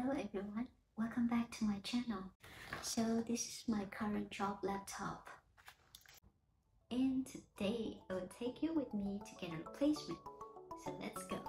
Hello everyone, welcome back to my channel. So this is my current job laptop, and today I will take you with me to get a replacement. So let's go.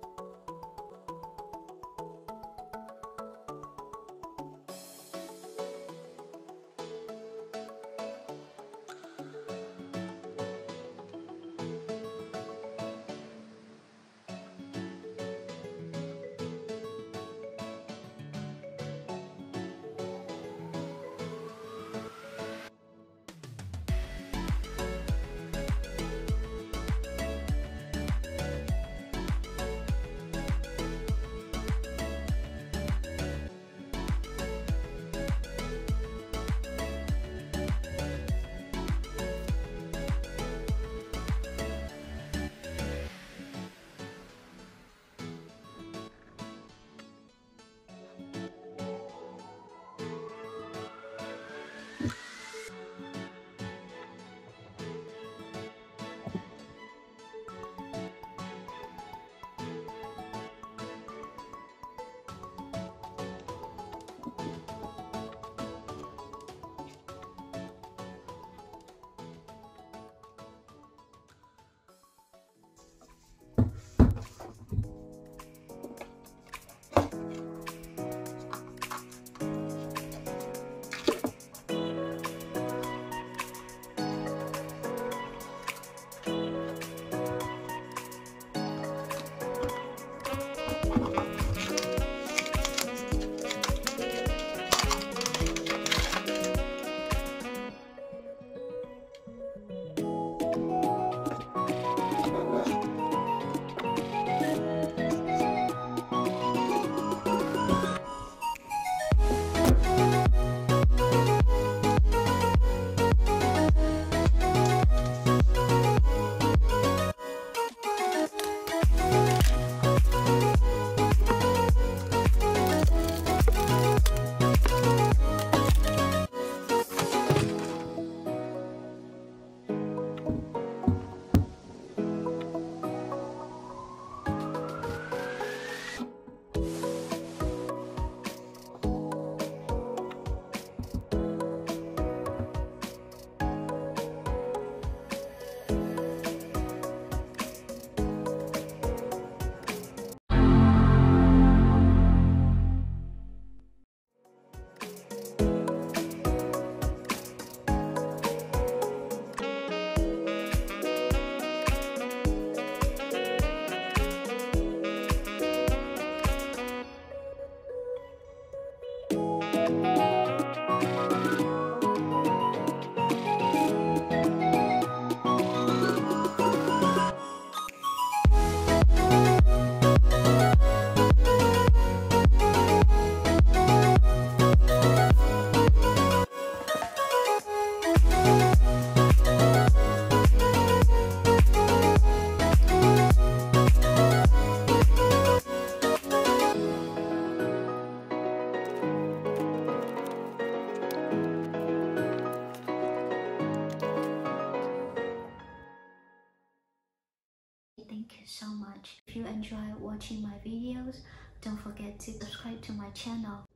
Thank you so much. If you enjoy watching my videos, don't forget to subscribe to my channel.